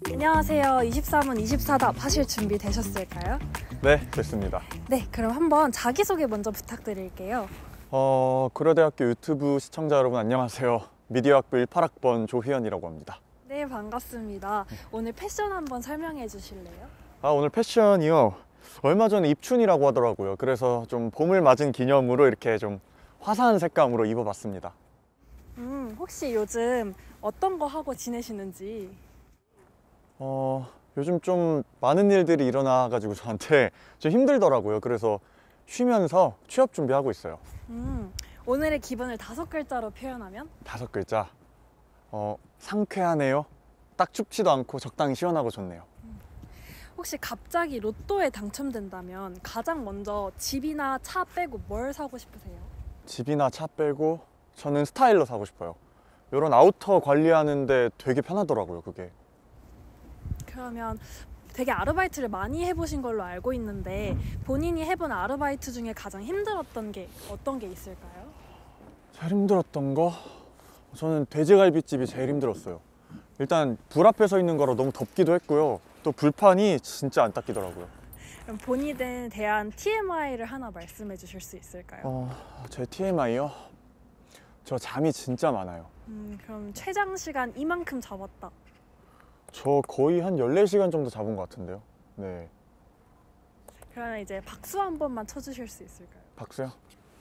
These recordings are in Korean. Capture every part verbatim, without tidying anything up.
안녕하세요. 이십삼 분 이십사 답 하실 준비 되셨을까요? 네, 됐습니다. 네, 그럼 한번 자기소개 먼저 부탁드릴게요. 어, 고려대학교 유튜브 시청자 여러분 안녕하세요. 미디어학부 십팔 학번 조희연이라고 합니다. 네, 반갑습니다. 오늘 패션 한번 설명해 주실래요? 아, 오늘 패션이요. 얼마 전에 입춘이라고 하더라고요. 그래서 좀 봄을 맞은 기념으로 이렇게 좀 화사한 색감으로 입어봤습니다. 음, 혹시 요즘 어떤 거 하고 지내시는지? 어, 요즘 좀 많은 일들이 일어나가지고 저한테 좀 힘들더라고요. 그래서 쉬면서 취업 준비하고 있어요. 음, 오늘의 기분을 다섯 글자로 표현하면? 다섯 글자. 어, 상쾌하네요. 딱 춥지도 않고 적당히 시원하고 좋네요. 혹시 갑자기 로또에 당첨된다면 가장 먼저 집이나 차 빼고 뭘 사고 싶으세요? 집이나 차 빼고 저는 스타일러 사고 싶어요. 이런 아우터 관리하는데 되게 편하더라고요, 그게. 그러면 되게 아르바이트를 많이 해보신 걸로 알고 있는데 본인이 해본 아르바이트 중에 가장 힘들었던 게 어떤 게 있을까요? 제일 힘들었던 거? 저는 돼지갈비집이 제일 힘들었어요. 일단 불 앞에 서 있는 거라 너무 덥기도 했고요. 또 불판이 진짜 안 닦이더라고요. 그럼 본인에 대한 티엠아이를 하나 말씀해 주실 수 있을까요? 어, 제 티엠아이요? 저 잠이 진짜 많아요. 음, 그럼 최장 시간 이만큼 잡았다. 저 거의 한 열네 시간 정도 잡은 것 같은데요. 네. 그러면 이제 박수 한 번만 쳐주실 수 있을까요? 박수요?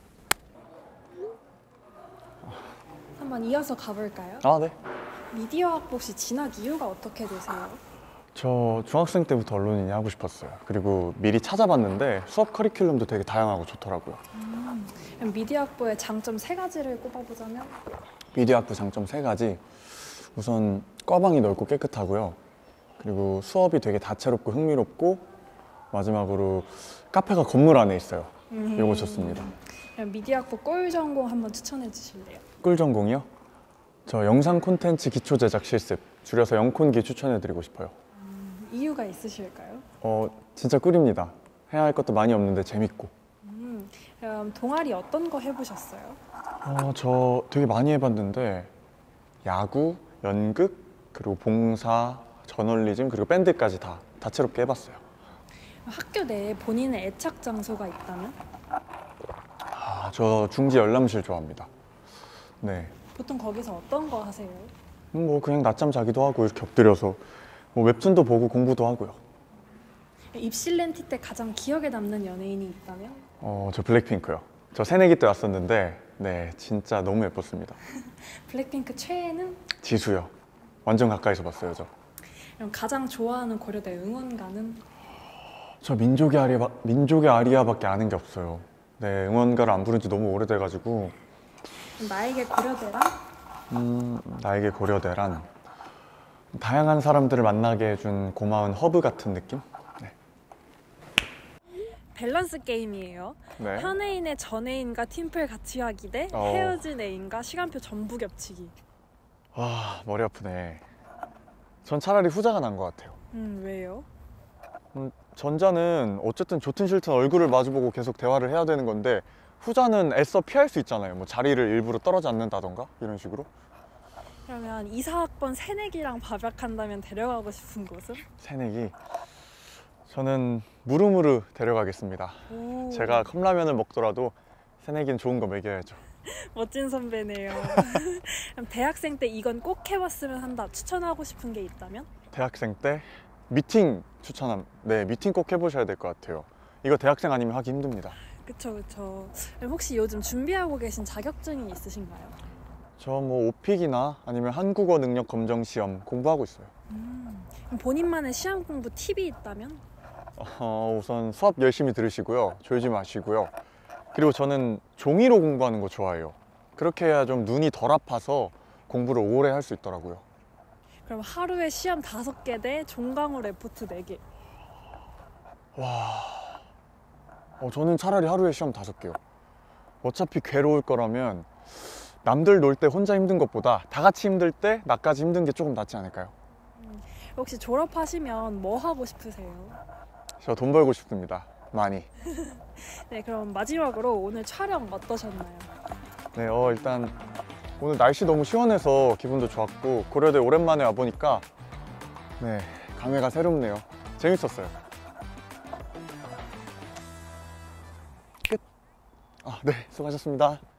한번 이어서 가볼까요? 아, 네. 미디어학부 혹시 진학 이유가 어떻게 되세요? 저 중학생 때부터 언론인이 하고 싶었어요. 그리고 미리 찾아봤는데 수업 커리큘럼도 되게 다양하고 좋더라고요. 음, 그럼 미디어학부의 장점 세 가지를 꼽아보자면? 미디어학부 장점 세 가지. 우선 과방이 넓고 깨끗하고요. 그리고 수업이 되게 다채롭고 흥미롭고, 마지막으로 카페가 건물 안에 있어요. 음, 이거 좋습니다. 그럼 미디어학부 꿀 전공 한번 추천해 주실래요? 꿀 전공이요? 저 영상 콘텐츠 기초 제작 실습, 줄여서 영콘기 추천해드리고 싶어요. 음, 이유가 있으실까요? 어, 진짜 꿀입니다. 해야 할 것도 많이 없는데 재밌고. 음, 그럼 동아리 어떤 거 해보셨어요? 어, 저 되게 많이 해봤는데 야구, 연극, 그리고 봉사, 저널리즘, 그리고 밴드까지 다 다채롭게 해봤어요. 학교 내에 본인의 애착 장소가 있다면? 아, 저 중지 열람실 좋아합니다. 네. 보통 거기서 어떤 거 하세요? 음, 뭐 그냥 낮잠 자기도 하고 이렇게 엎드려서 뭐 웹툰도 보고 공부도 하고요. 입실렌티 때 가장 기억에 남는 연예인이 있다면? 어, 저 블랙핑크요. 저 새내기 때 왔었는데 네, 진짜 너무 예뻤습니다. 블랙핑크 최애는? 지수요. 완전 가까이서 봤어요, 저. 그럼 가장 좋아하는 고려대 응원가는? 저 민족의 아리아, 민족의 아리아밖에 아는 게 없어요. 네, 응원가를 안 부른 지 너무 오래돼가지고. 나에게 고려대란? 음, 나에게 고려대란 다양한 사람들을 만나게 해준 고마운 허브 같은 느낌? 네. 밸런스 게임이에요. 네. 현애인의 전애인과 팀플 같이 하기 대 어. 헤어진 애인과 시간표 전부 겹치기. 와, 머리 아프네. 전 차라리 후자가 난 것 같아요. 음, 왜요? 음, 전자는 어쨌든 좋든 싫든 얼굴을 마주보고 계속 대화를 해야 되는 건데, 후자는 애써 피할 수 있잖아요. 뭐 자리를 일부러 떨어지 않는다던가 이런 식으로. 그러면 이사학번 새내기랑 밥약한다면 데려가고 싶은 곳은? 새내기. 저는 무르무르 데려가겠습니다. 오, 제가 컵라면을 먹더라도 새내기는 좋은 거 먹여야죠. 멋진 선배네요. 그럼 대학생 때 이건 꼭 해봤으면 한다. 추천하고 싶은 게 있다면? 대학생 때 미팅 추천함. 네, 미팅 꼭 해보셔야 될 것 같아요. 이거 대학생 아니면 하기 힘듭니다. 그쵸, 그쵸. 그럼 혹시 요즘 준비하고 계신 자격증이 있으신가요? 저 뭐 오픽이나 아니면 한국어 능력 검정 시험 공부하고 있어요. 음, 그럼 본인만의 시험 공부 팁이 있다면? 어, 우선 수업 열심히 들으시고요. 졸지 마시고요. 그리고 저는 종이로 공부하는 거 좋아해요. 그렇게 해야 좀 눈이 덜 아파서 공부를 오래 할 수 있더라고요. 그럼 하루에 시험 다섯 개 대 종강호 레포트 네 개. 와, 어, 저는 차라리 하루에 시험 다섯 개요. 어차피 괴로울 거라면 남들 놀 때 혼자 힘든 것보다 다 같이 힘들 때 나까지 힘든 게 조금 낫지 않을까요? 혹시 졸업하시면 뭐 하고 싶으세요? 저 돈 벌고 싶습니다. 많이. 네, 그럼 마지막으로 오늘 촬영 어떠셨나요? 네, 어, 일단 오늘 날씨 너무 시원해서 기분도 좋았고, 고려대 오랜만에 와보니까 네, 감회가 새롭네요. 재밌었어요. 끝. 아, 네, 수고하셨습니다.